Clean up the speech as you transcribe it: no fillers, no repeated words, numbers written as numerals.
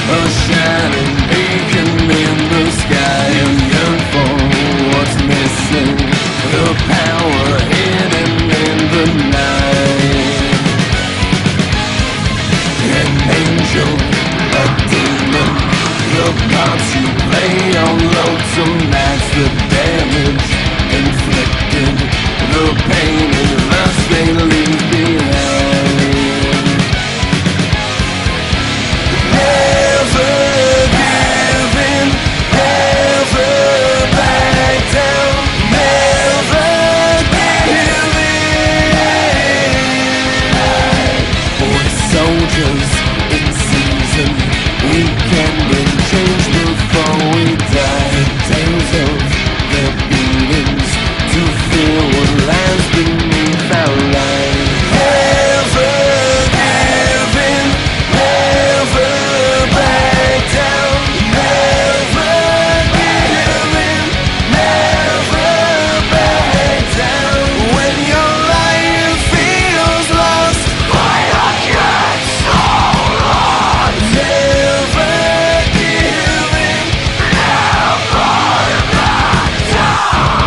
a shining beacon in the sky. You yearn for what's missing, the power hidden in the night. An angel, a demon, the parts you play on lonesome nights, the damage inflicted, the pain and lust they leave behind. Never give in, never back down, never give in. For soldiers in season, we can bring change before we die. Tales of their beatings, to feel what lies beneath our line. Never give in, never back down, never give in, never back down. When your life feels lost, fight against all odds. Never give in, never back down.